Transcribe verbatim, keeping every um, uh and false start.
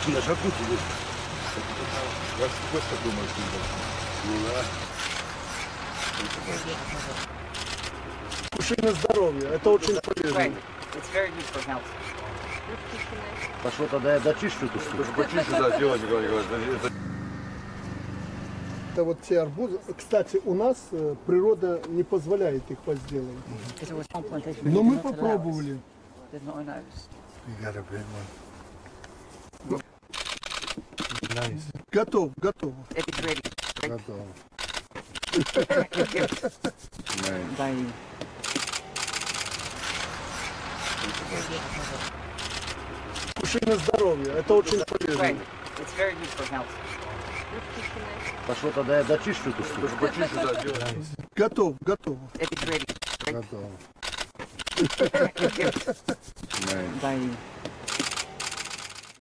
На шагу сидит. Как Костя думает, ну да. Кушай на здоровье, это очень полезно. Пошло тогда я дочищу эту штуку. Почищу, да, дело, Николай Николаевич. Это вот те арбузы. Кстати, у нас э, природа не позволяет их возделывать. Но мы попробовали. Готов, готов. Готово. Кушай на здоровье, это очень полезно. Пошло тогда я дочищу эту штуку. Почищу, да, дело. Готов, готов. Готово. Дай.